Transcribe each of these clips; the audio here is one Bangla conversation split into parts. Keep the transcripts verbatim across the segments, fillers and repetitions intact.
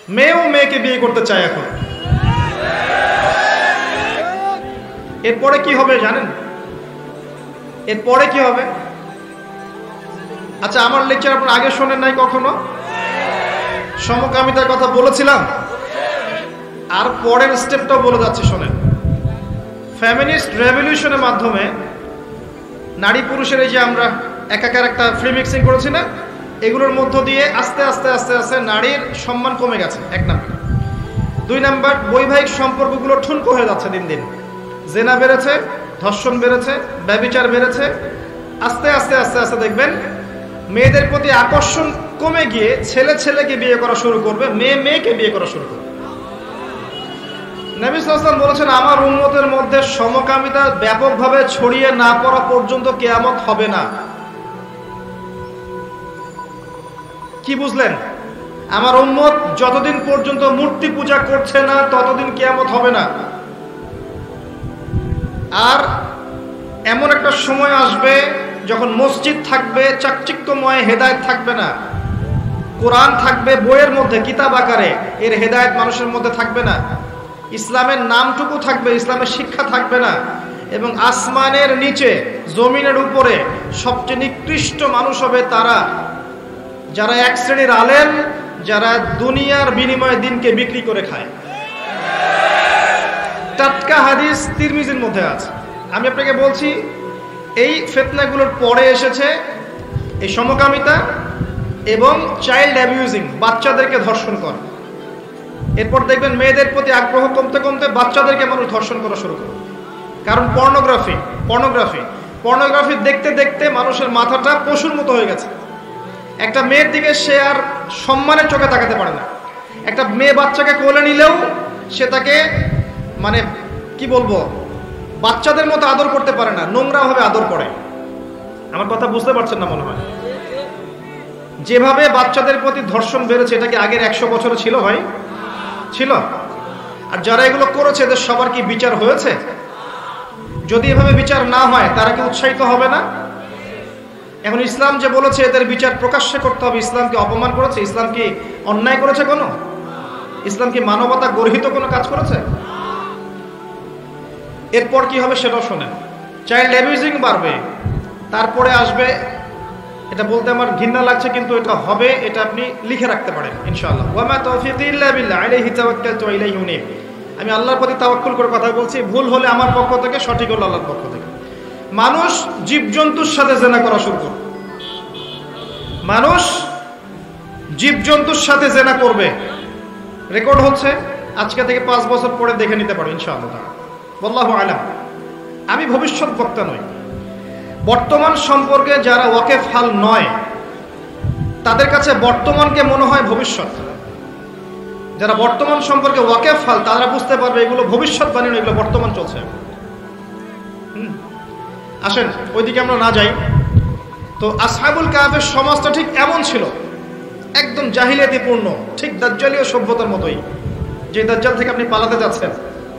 মেয়েও মেয়েকে বিয়ে করতে চায় এখন। এরপরে কি হবে জানেন? এরপরে কি হবে? আচ্ছা, আমার লেকচার আপনার আগে শোনেন নাই কখনো? সমকামিতার কথা বলেছিলাম, আর পরের স্টেপটাও বলে যাচ্ছি শোনেন। ফেমিনিস্ট রেভলিউশনের মাধ্যমে নারী পুরুষের এই যে আমরা একাকার একটা ফ্রি মিক্সিং করেছি না, এগুলোর মধ্য দিয়ে আস্তে আস্তে আস্তে আস্তে নারীর সম্মান কমে গেছে, এক নাম্বার। দুই নাম্বার, বৈবাহিক সম্পর্কগুলো ঠুনকো হয়ে যাচ্ছে দিন দিন। জেনা বেড়েছে, ধর্ষণ বেড়েছে, ব্যভিচার বেড়েছে। আস্তে আস্তে আস্তে আস্তে দেখবেন মেয়েদের প্রতি আকর্ষণ কমে গিয়ে ছেলে ছেলেকে বিয়ে করা শুরু করবে, মেয়ে মেয়েকে বিয়ে করা শুরু করবে। নবী সাল্লাল্লাহু আলাইহি ওয়াসাল্লাম বলেছেন, আমার উম্মতের মধ্যে সমকামিতা ব্যাপকভাবে ছড়িয়ে না পড়া পর্যন্ত কিয়ামত হবে না। কি বুঝলেন? আমার উম্মত যতদিন পর্যন্ত মূর্তি পূজা করছে না ততদিন কিয়ামত হবে না। আর এমন একটা সময় আসবে যখন মসজিদ থাকবে চাকচিক্যময়, হেদায়েত থাকবে না। কোরআন থাকবে বইয়ের মধ্যে, কিতাব আকারে, এর হেদায়েত মানুষের মধ্যে থাকবে না। ইসলামের নামটুকু থাকবে, ইসলামের শিক্ষা থাকবে না। এবং আসমানের নিচে জমিনের উপরে সবচেয়ে নিকৃষ্ট মানুষ হবে তারা যারা এক শ্রেণীর আলেম, যারা দুনিয়ার বিনিময়ে দিনকে বিক্রি করে খায়। টাটকা হাদিস তিরমিজির মধ্যে আছে। আমি আপনাকে বলছি, এই ফিতনাগুলোর পরে এসেছে এই সমকামিতা এবং চাইল্ড অ্যাবিউজিং, বাচ্চাদেরকে ধর্ষণ করা। এরপর দেখবেন মেয়েদের প্রতি আগ্রহ কমতে কমতে বাচ্চাদেরকে মানুষ ধর্ষণ করা শুরু করে। কারণ পর্নোগ্রাফি পর্নোগ্রাফি পর্নোগ্রাফি দেখতে দেখতে মানুষের মাথাটা পশুর মতো হয়ে গেছে। একটা মেয়ের দিকে সে আর সম্মানের চোখে তাকাতে পারে না। একটা মেয়ে বাচ্চাকে কোলে নিলেও সে তাকে মানে কি বলবো, বাচ্চাদের মতো আদর করতে পারে না, নোংরা ভাবে আদর করে। আমার কথা বুঝতে পারছেন না মনে হয়? যেভাবে বাচ্চাদের প্রতি ধর্ষণ বেড়েছে, এটা কি আগের একশো বছরে ছিল ভাই? ছিল? আর যারা এগুলো করেছে এদের সবার কি বিচার হয়েছে? যদি এভাবে বিচার না হয় তারা কি উৎসাহিত হবে না? এখন ইসলাম যে বলেছে এদের বিচার প্রকাশ্যে করতে হবে, ইসলামকে অপমান করেছে? ইসলাম কি অন্যায় করেছে কোনো? ইসলাম কি মানবতা গর্হিত কোনো কাজ করেছে? এরপর কি হবে সেটাও শোনেন। চাইল্ড অ্যাবিউজিং বাড়বে, তারপরে আসবে, এটা বলতে আমার ঘৃণা লাগছে কিন্তু এটা হবে, এটা আপনি লিখে রাখতে পারেন ইনশাআল্লাহ। ওয়া মা তাওফীকি ইল্লা বিল্লাহ আলাইহি তাওয়াক্কালতু ওয়া ইলাইহি উনীব। আমি আল্লাহর প্রতি তাওয়াক্কুল করে কথা বলছি, ভুল হলে আমার পক্ষ থেকে, সঠিক হলে আল্লাহর পক্ষ থেকে। মানুষ জীবজন্তুর সাথে জেনা করা শুরু করবে। মানুষ জীবজন্তুর সাথে জেনা করবে, রেকর্ড হচ্ছে। আজকে থেকে পাঁচ বছর পরে দেখে নিতে পারো ইনশাআল্লাহ। আল্লাহু আলাম। আমি ভবিষ্যৎ বক্তা নই। বর্তমান সম্পর্কে যারা ওয়াকেফ হাল নয় তাদের কাছে বর্তমানকে মনে হয় ভবিষ্যৎ। যারা বর্তমান সম্পর্কে ওয়াকেফ হাল তারা বুঝতে পারবে এগুলো ভবিষ্যৎবাণী নয়, এগুলো বর্তমান চলছে। হুম, আসেন ওইদিকে আমরা না যাই। তো আসহাবুল কাহফের সমাজটা ঠিক এমন ছিল, একদম জাহিলিয়াতিপূর্ণ, ঠিক দাজ্জালীয় সভ্যতার মতোই, যে দাজ্জাল থেকে আপনি পালাতে যাচ্ছেন।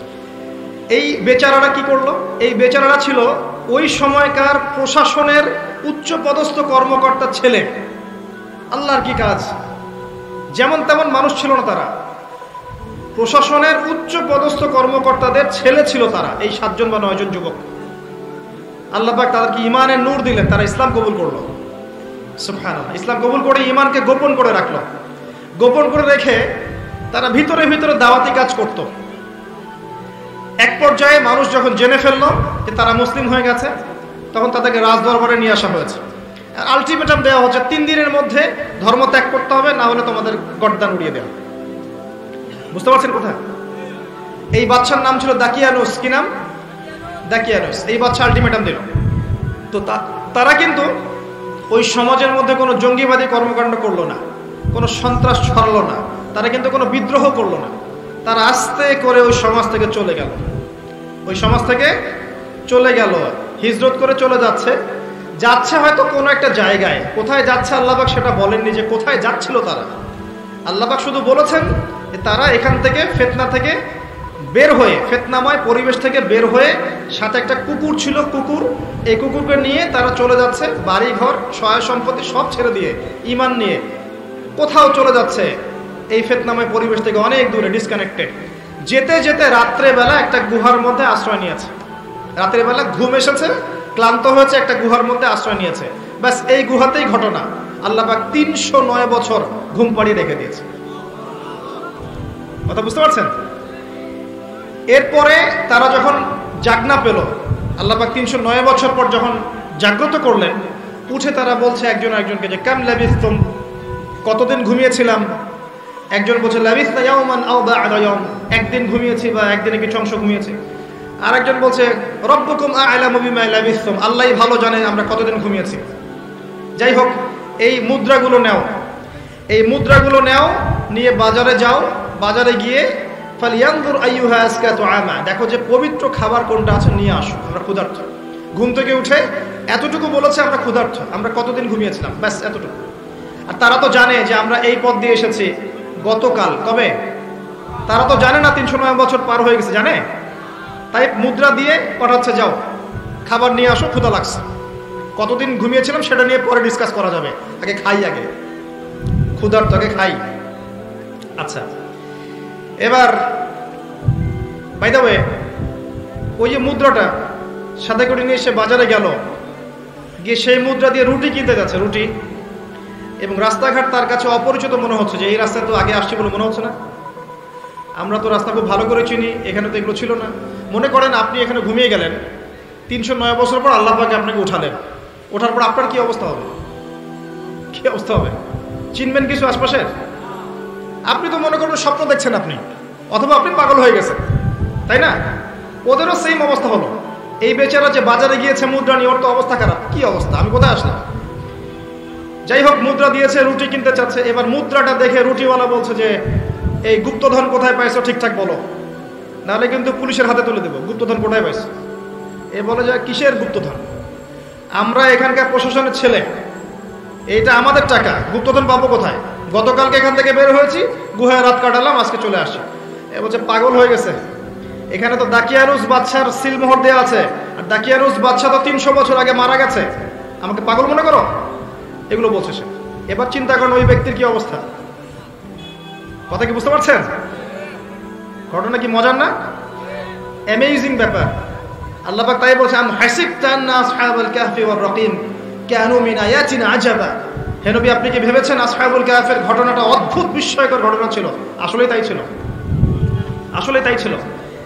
এই বেচারারা কি করলো? এই বেচারারা ছিল ওই সময়কার প্রশাসনের উচ্চ পদস্থ কর্মকর্তার ছেলে। আল্লাহর কি কাজ! যেমন তেমন মানুষ ছিল না তারা, প্রশাসনের উচ্চ পদস্থ কর্মকর্তাদের ছেলে ছিল তারা, এই সাতজন বা নয়জন যুবক। আল্লাহ পাক তাদেরকে ইমানের নূর দিলেন, তারা ইসলাম কবুল করলো। সুবহানাল্লাহ। ইসলাম কবুল করে ইমানকে গোপন করে রাখলো। গোপন করে রেখে তারা ভিতরে ভিতরে দাওয়াতি কাজ করত। এক পর্যায়ে মানুষ যখন জেনে ফেললো যে তারা মুসলিম হয়ে গেছে, তখন তাদেরকে রাজদরবারে নিয়ে আসা হয়েছে। আর আলটিমেটাম দেওয়া হচ্ছে, তিন দিনের মধ্যে ধর্ম ত্যাগ করতে হবে, না হলে তোমাদের গর্দান উড়িয়ে দেওয়া। বুঝতে পারছেন কোথায়? এই বাচ্চার নাম ছিল দাকিয়ানুস। কি নাম? দাকিয়ানুস। এই বাচ্চা আলটিমেটাম দিল। তো তারা কিন্তু ওই সমাজের মধ্যে কোনো জঙ্গিবাদী কর্মকাণ্ড করলো না, কোনো সন্ত্রাস ছড়ালো না, তারা কিন্তু কোনো বিদ্রোহ করলো না। তারা আস্তে করে ওই সমাজ থেকে চলে গেল, ওই সমাজ থেকে চলে গেল, হিজরত করে চলে যাচ্ছে। যাচ্ছে হয়তো কোনো একটা জায়গায়, কোথায় যাচ্ছে আল্লাহ পাক সেটা বলেননি যে কোথায় যাচ্ছিল তারা। আল্লাহ পাক শুধু বলেছেন যে তারা এখান থেকে ফিতনা থেকে বের হয়ে, ফিতনাময় পরিবেশ থেকে বের হয়ে, সাথে একটা কুকুর ছিল, কুকুর, এই কুকুরকে নিয়ে তারা চলে যাচ্ছে, বাড়ি ঘর সহায় সম্পত্তি সব ছেড়ে দিয়ে, ঈমান নিয়ে কোথাও চলে যাচ্ছে, এই ফিতনাময় পরিবেশ থেকে অনেক দূরে, ডিসকানেক্টেড। যেতে যেতে রাত্রেবেলা একটা গুহার মধ্যে আশ্রয় নিয়েছে। রাতের বেলা ঘুম এসেছে, ক্লান্ত হয়েছে, একটা গুহার মধ্যে আশ্রয় নিয়েছে। ব্যাস এই গুহাতেই ঘটনা। আল্লাহ পাক তিনশো নয় বছর ঘুম পাড়িয়ে রেখে দিয়েছে। কথা বুঝতে পারছেন? এরপরে তারা যখন জাগনা পেল, আল্লাহ পাক তিনশো নয় বছর পর যখন জাগ্রত করলেন, উঠে তারা বলছে একজন একজনকে যে কাম লাবিসতুম, কতদিন ঘুমিয়েছিলাম? একজন বলছে লাবিসনা ইয়াওমান আও বা'দা ইয়াওম, একদিন ঘুমিয়েছি বা একদিনে কিছু অংশ ঘুমিয়েছি। আর একজন বলছে রব্বুকুম আ'লামু বিমা লাবিসতুম, আল্লাহই ভালো জানেন আমরা কতদিন ঘুমিয়েছি। যাই হোক, এই মুদ্রাগুলো নাও, এই মুদ্রাগুলো নাও, নিয়ে বাজারে যাও, বাজারে গিয়ে ফালিয়ানজুর আইয়ুহা আসকাতু আমা, দেখো যে পবিত্র খাবার কোনটা আছে নিয়ে আসো, আমরা ক্ষুধার্ত। ঘুম থেকে উঠে এতটুকু বলেছে আমরা ক্ষুধার্ত, আমরা কতদিন ঘুমিয়েছিলাম, ব্যাস এতটুকু। আর তারা তো জানে যে আমরা এই পথ দিয়ে এসেছি গতকাল, কবে? তারা তো জানে না তিনশো নয় বছর পার হয়ে গেছে, জানে? তাই মুদ্রা দিয়ে পাঠাচ্ছে, যাও খাবার নিয়ে আসো, ক্ষুধা লাগছে। কতদিন ঘুমিয়েছিলাম সেটা নিয়ে পরে ডিসকাস করা যাবে, আগে খাই, আগে ক্ষুধার্ত, আগে খাই। আচ্ছা, এবার বাই দ্য ওয়ে, ওই যে মুদ্রাটা সাথে করে নিয়ে সে বাজারে গেল, গিয়ে সেই মুদ্রা দিয়ে রুটি কিনতে যাচ্ছে, রুটি। এবং রাস্তাঘাট তার কাছে অপরিচিত মনে হচ্ছে, যে এই রাস্তায় তো আগে আসছে বলে মনে হচ্ছে না, আমরা তো রাস্তা খুব ভালো করে চিনি, এখানে তো এগুলো ছিল না। মনে করেন আপনি এখানে ঘুমিয়ে গেলেন, তিনশো নয় বছর পর আল্লাহ পাক আপনাকে উঠালেন, ওঠার পর আপনার কি অবস্থা হবে? কি অবস্থা হবে? চিনবেন কিছু আশপাশে? আপনি তো মনে করেন স্বপ্ন দেখছেন আপনি, অথবা আপনি পাগল হয়ে গেছেন, তাই না? ওদেরও সেম অবস্থা হলো। এই বেচারা যে বাজারে গিয়েছে মুদ্রা নিয়ে, ওর তো অবস্থা খারাপ। কি অবস্থা, আমি কোথায় আসলাম? যাই হোক, মুদ্রা দিয়েছে, রুটি কিনতে চাচ্ছে। এবার মুদ্রাটা দেখে রুটিওয়ালা বলছে যে এই গুপ্তধন কোথায় পাইছো, ঠিকঠাক বলো, নাহলে কিন্তু পুলিশের হাতে তুলে দেবো। গুপ্তধন কোথায় পাইছো? এ বলে যে কিসের গুপ্তধন, আমরা এখানকার প্রশাসনের ছেলে, এইটা আমাদের টাকা, গুপ্তধন পাবো কোথায়? গতকালকে এখান থেকে বের হয়েছি, গুহায় রাত কাটালাম, আজকে চলে আসি। এ বলছে পাগল হয়ে গেছে, এখানে তো দাকিয়ানুস বাদশার সিলমোহর দেওয়া আছে, আর দাকিয়ানুস বাদশা তো তিনশো বছর আগে মারা গেছে, আমাকে পাগল মনে করো? এগুলো বলছে সে। এবার চিন্তা করেন ওই ব্যক্তির কি অবস্থা। কথা কি বুঝতে পারছেন? ঘটনা কি মজার না? অ্যামেজিং ব্যাপার। আল্লাহ পাক তাই বলছে, আম হাসিবতা আন্না আসহাবুল কাহফি ওয়ার রাকিম কানু মিন আয়াতিনা আজাবা, হে নবী আপনি কি ভেবেছেন আসহাবুল কাহফের ঘটনাটা অদ্ভুত বিস্ময়কর ঘটনা ছিল? আসলেই তাই ছিল, আসলেই তাই ছিল।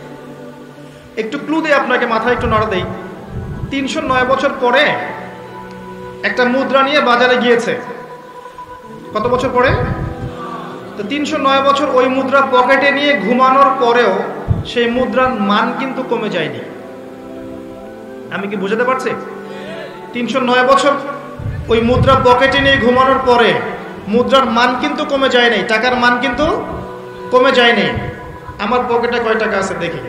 একটু ক্লু দিয়ে আপনাকে মাথায় একটু নড়া দেই। তিনশো নয় বছর পরে একটা মুদ্রা নিয়ে বাজারে গিয়েছে, কত বছর পরে? তো তিনশো নয় বছর ওই মুদ্রা পকেটে নিয়ে ঘুমানোর পরেও সেই মুদ্রার মান কিন্তু কমে যায়নি। আমি কি বুঝাতে পারছি? তিনশো নয় বছর ওই মুদ্রা পকেটে নিয়ে ঘুমানোর পরে মুদ্রার মান কিন্তু কমে যায় নাই, টাকার মান কিন্তু কমে যায়নি। আমার পকেটে কয় টাকা আছে দেখি,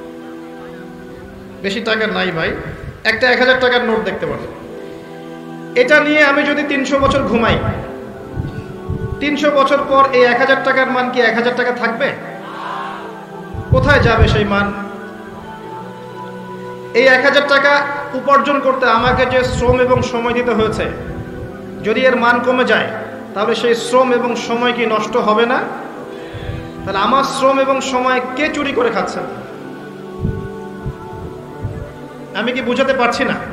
বেশি টাকা নাই ভাই, একটা এক হাজার টাকার নোট দেখতে পারো। এটা নিয়ে আমি যদি তিনশো বছর ঘুমাই, তিনশো বছর পর এই এক হাজার টাকার মান কি এক হাজার টাকা থাকবে? কোথায় যাবে সেই মান? এই এক হাজার টাকা উপার্জন করতে আমাকে যে শ্রম এবং সময় দিতে হয়েছে, যদি এর মান কমে যায় তাহলে সেই শ্রম এবং সময় কি নষ্ট হবে না? তাহলে আমার শ্রম এবং সময় কে চুরি করে খাচ্ছে? আমি কি বুঝাতে পারছি না?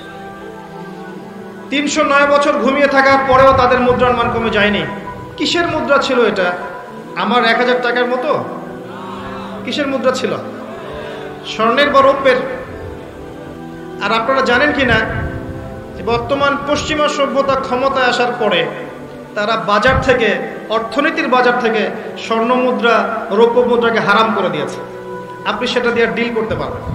তিনশো নয় বছর ঘুমিয়ে থাকার পরেও তাদের মুদ্রার মান কমে যায়নি। কিসের মুদ্রা ছিল এটা? আমার এক হাজার টাকার মতো? কিসের মুদ্রা ছিল? স্বর্ণের বা রৌপ্যের? আর আপনারা জানেন কি না যে বর্তমান পশ্চিমা সভ্যতা ক্ষমতায় আসার পরে তারা বাজার থেকে, অর্থনীতির বাজার থেকে স্বর্ণ মুদ্রা, রৌপ্য মুদ্রাকে হারাম করে দিয়েছে। আপনি সেটা দিয়ে ডিল করতে পারবেন।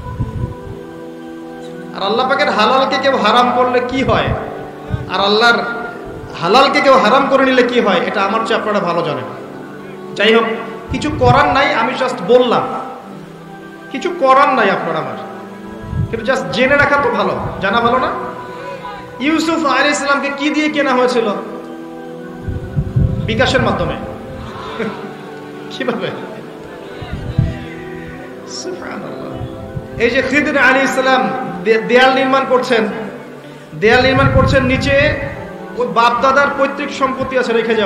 আর আল্লাহ পাকের হালালকে কেউ হারাম করলে কি হয়, আর আল্লাহর হালালকে কেউ হারাম করে নিলে কি হয়, এটা আমার চেয়ে আপনারা ভালো জানেন। যাই হোক, কিছু করার নাই, আমি জাস্ট বললাম, কিছু করার নাই আপনার আমার, কিন্তু জাস্ট জেনে রাখা তো ভালো, জানা ভালো না? ইউসুফ আলাইহিস সালামকে কি দিয়ে কেনা হয়েছিল? বিকাশের মাধ্যমে। কিভাবে? সুবহানাল্লাহ। এই যে খিদির আলাইহিস সালাম দেয়াল নির্মাণ করছেন, দেয়াল নির্মাণ করছেন, নিচে ওই বাপ দাদার পৈতৃক সম্পত্তি আছে রেখে যাওয়া,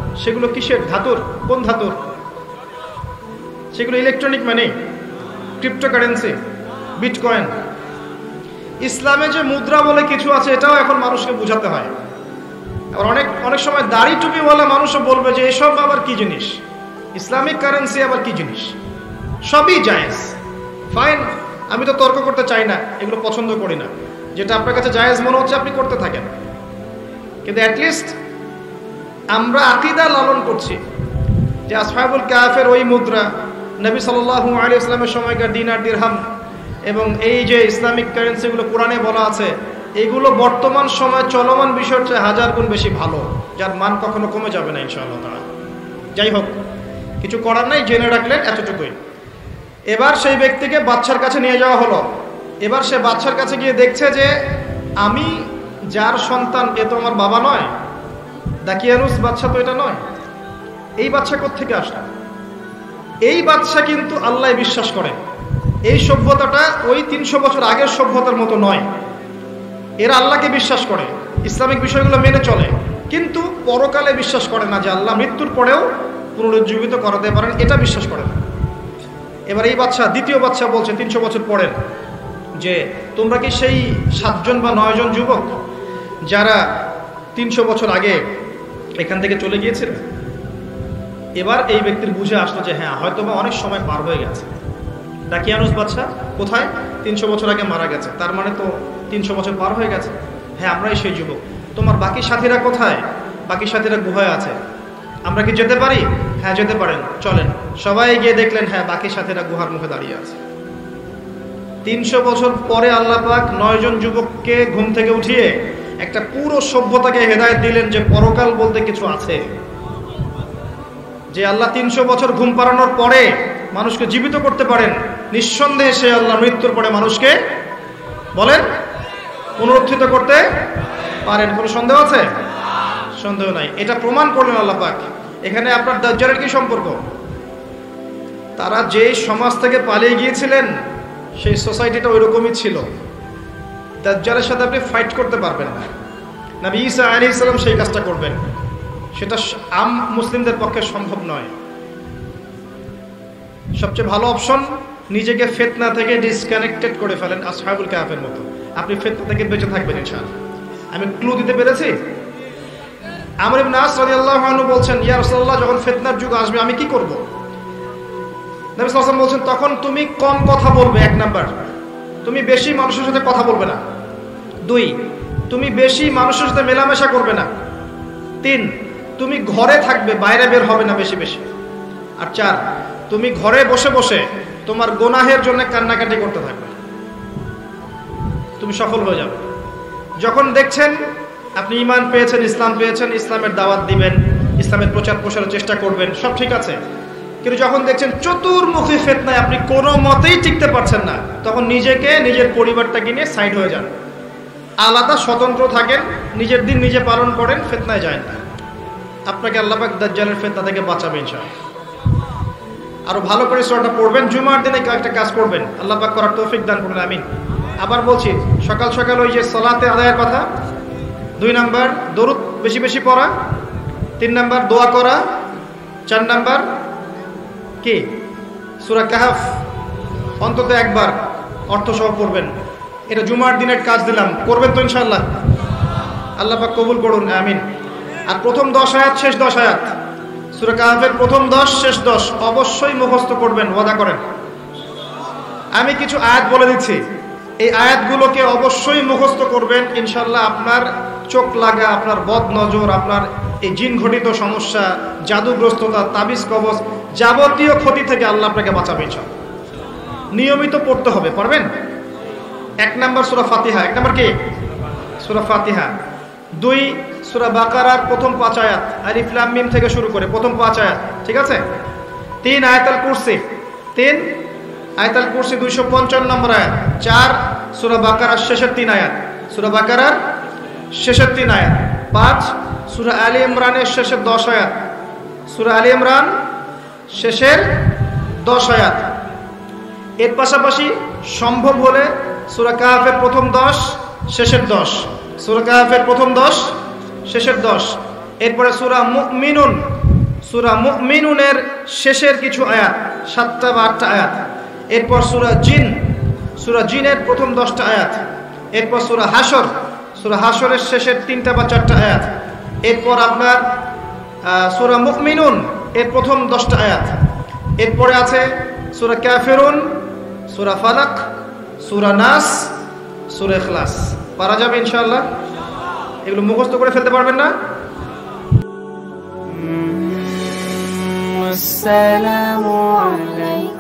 সেগুলো কিসের? ধাতুর। কোন ধাতুর? সেগুলো ইলেকট্রনিক মানি, ক্রিপ্টোকারেন্সি, বিটকয়েন। ইসলামে যে মুদ্রা বলে কিছু আছে এটাও এখন মানুষকে বোঝাতে হয়। আর অনেক অনেক সময় দাড়ি টুপিওয়ালা মানুষও বলবে যে এসব আবার কি জিনিস, ইসলামিক কারেন্সি আবার কি জিনিস। সবই জায়েজ, ফাইন, আমি তো তর্ক করতে চাই না, এগুলো পছন্দ করি না। যেটা আপনার কাছে জায়েজ মনে হচ্ছে আপনি করতে থাকেন, কিন্তু অ্যাটলিস্ট আমরা আকীদা লালন করছি যে আসহাবুল কাহফের ওই মুদ্রা, নবী সাল্লাল্লাহু আলাইহি ওয়াসাল্লামের সময়কার দিনার দিরহাম এবং এই যে ইসলামিক কারেন্সিগুলো কোরআনে বলা আছে, এগুলো বর্তমান সময় চলমান বিষয়ের চেয়ে হাজার গুণ বেশি ভালো, যার মান কখনো কমে যাবে না ইনশাআল্লাহ তাআলা। যাই হোক, কিছু করার নাই, জেনে রাখলেন এতটুকুই। এবার সেই ব্যক্তিকে বাচ্চার কাছে নিয়ে যাওয়া হলো। এবার সে বাচ্চার কাছে গিয়ে দেখছে যে আমি যার সন্তান এ তো আমার বাবা নয়, দাকিয়ানুস বাচ্চা তো এটা নয়, এই বাচ্চা কোত্থেকে আসলো? এই বাচ্চা কিন্তু আল্লাহ বিশ্বাস করে। এই সভ্যতাটা ওই তিনশো বছর আগের সভ্যতার মতো নয়। এরা আল্লাহকে বিশ্বাস করে, ইসলামিক বিষয়গুলো মেনে চলে, কিন্তু পরকালে বিশ্বাস করে না যে আল্লাহ মৃত্যুর পরেও পুনরুজ্জীবিত করাতে পারেন, এটা বিশ্বাস করে না। এবার এই বাচ্চা, দ্বিতীয় বাচ্চা বলছে তিনশো বছর পরের, যে তোমরা কি সেই সাতজন বা নয়জন যুবক যারা তিনশো বছর আগে এখান থেকে চলে গিয়েছিল? এবার এই ব্যক্তির বুঝে আসলো যে হ্যাঁ, হয়তো বা অনেক সময় পার হয়ে গেছে। দাকিয়ানুস বাচ্চা কোথায়? তিনশো বছর আগে মারা গেছে, তার মানে তো তিনশো বছর পার হয়ে গেছে। হ্যাঁ, আমরাই সেই যুবক। তোমার বাকি সাথীরা কোথায়? বাকি সাথীরা গুহায় আছে। আমরা কি যেতে পারি? হ্যাঁ, যেতে পারেন, চলেন। সবাই গিয়ে দেখলেন হ্যাঁ, বাকি সাথীরা গুহার মুখে দাঁড়িয়ে আছে। তিনশো বছর পরে আল্লাহ পাক নয়জন যুবককে ঘুম থেকে উঠিয়ে একটা পুরো সভ্যতাকে হেদায়েত দিলেন যে পরকাল বলতে কিছু আছে, যে আল্লাহ তিনশো বছর ঘুম পাড়ানোর পরে মানুষকে জীবিত করতে পারেন। নিঃসন্দেহে সে আল্লাহ মৃত্যুর পরে মানুষকে বলেন পুনরুত্থিত করতে পারেন। কোনো সন্দেহ আছে? সন্দেহ নাই। এটা প্রমাণ করলেন আল্লাহ পাক। এখানে আপনার দাজ্জালের কি সম্পর্ক? তারা যে সমাজ থেকে পালিয়ে গিয়েছিলেন সেই সোসাইটিটা ওই রকমই ছিল। দাজ্জালের সাথে আপনি ফাইট করতে পারবেন না। নবী ঈসা আলাইহিস সালাম সেই কাজটা করবেন, সেটা আম মুসলিমদের পক্ষে সম্ভব নয়। সবচেয়ে ভালো অপশন, নিজেকে ফিতনা থেকে ডিসকানেক্টেড করে ফেলেন, আসহাবুল কাহফের মতো। আপনি ফিতনা থেকে বেঁচে থাকবেন ইনশাআল্লাহ। আমি ক্লু দিতে পেরেছি? আমর ইবনে আস রাদিয়াল্লাহু আনহু বলছেন, ইয়া রাসূলুল্লাহ, যখন ফিতনার যুগ আসবে আমি কি করব? নবী সাল্লাল্লাহু আলাইহি ওয়াসাল্লাম বলছেন, তখন তুমি কম কথা বলবে। এক নাম্বার, তুমি বেশি মানুষের সাথে কথা বলবে না। দুই, তুমি বেশি মানুষের সাথে মেলামেশা করবে না। তিন, তুমি ঘরে থাকবে, বাইরে বের হবে না বেশি বেশি। আর চার, তুমি ঘরে বসে বসে তোমার গুনাহের জন্য কান্নাকাটি করতে থাকবে, তুমি সফল হয়ে যাবে। যখন দেখছেন আপনি ঈমান পেয়েছেন, ইসলাম পেয়েছেন, ইসলামের দাওয়াত দিবেন, ইসলামের প্রচার প্রসারের চেষ্টা করবেন, সব ঠিক আছে। কিন্তু যখন দেখছেন চতুর্মুখী ফিতনায় আপনি কোনো মতেই টিকতে পারছেন না, তখন নিজেকে, নিজের পরিবারটাকে নিয়ে সাইড হয়ে যান, আলাদা স্বতন্ত্র থাকেন, নিজের দিন নিজে পালন করেন, ফিতনায় যায় না। আপনাকে আল্লাহ পাক দাজ্জালের ফিতনা থেকে বাঁচাবে ইনশাআল্লাহ। আরো ভালো করে সূরাটা পড়বেন, জুমার দিনে একটা কাজ করবেন, আল্লাহ পাক করার তৌফিক দান করুন, আমিন। আবার বলছি, সকাল সকাল ওই যে সালাতে আদায়ের কথা, দুই নাম্বার দরুদ বেশি বেশি পড়া, তিন নাম্বার দোয়া করা, চার নাম্বার কি সূরা কাহফ অন্তত একবার অর্থ সহ পড়বেন। এটা জুমার দিনের কাজ দিলাম, করবেন তো ইনশাআল্লাহ? আল্লাহ পাক কবুল করুন, আমিন। আর প্রথম দশ আয়াত, শেষ দশ আয়াত, সূরা কাহফের প্রথম দশ, শেষ দশ অবশ্যই মুখস্থ করবেন, ওয়াদা করেন। আমি কিছু আয়াত বলে দিচ্ছি, এই আয়াতগুলোকে অবশ্যই মুখস্থ করবেন ইনশাআল্লাহ। আপনার চোখ লাগা, আপনার বদ নজর, আপনার এই জিন ঘটিত সমস্যা, জাদুগ্রস্ততা, তাবিজ কবজ, যাবতীয় ক্ষতি থেকে আল্লাহ আপনাকে বাঁচাবে ইনশাআল্লাহ। নিয়মিত পড়তে হবে, পারবেন? এক নাম্বার সূরা ফাতিহা। এক নাম্বার কি? সূরা ফাতিহা। দুই, সূরা বাকারার প্রথম পাঁচ আয়াত, আলিফ লাম মিম থেকে শুরু করে প্রথম পাঁচ আয়াত, ঠিক আছে? তিন, আয়াতুল কুরসি। তিন, আয়াতুল কুরসি দুইশো পঞ্চান্ন নম্বর আয়াত। চার, সূরা বাকারার শেষের তিন আয়াত, সূরা বাকারার শেষের তিন আয়াত। পাঁচ, সূরা আলী ইমরানের শেষের দশ আয়াত, সূরা আলী ইমরান শেষের দশ আয়াত। এর পাশাপাশি সম্ভব হলে সূরা কাহফের প্রথম দশ, শেষের দশ, সূরা কাহফের প্রথম দশ, শেষের দশ। এরপরে সূরা মুমিনুন সূরা মুমিনুনের শেষের কিছু আয়াত, সাতটা বা আটটা আয়াত। এরপর সূরা জিন, সূরা জিনের প্রথম দশটা আয়াত। এরপর সূরা হাসর, সূরা হাসরের শেষের তিনটা বা চারটা আয়াত। এরপর আপনার সূরা মুমিনুন এর প্রথম দশটা আয়াত। এরপরে আছে সূরা কাফিরুন, সূরা ফালাক, সূরা নাস, সূরা ইখলাস। পারা যাবে ইনশাআল্লাহ? এগুলো মুখস্থ করে ফেলতে পারবেন না? আসসালামু আলাইকুম।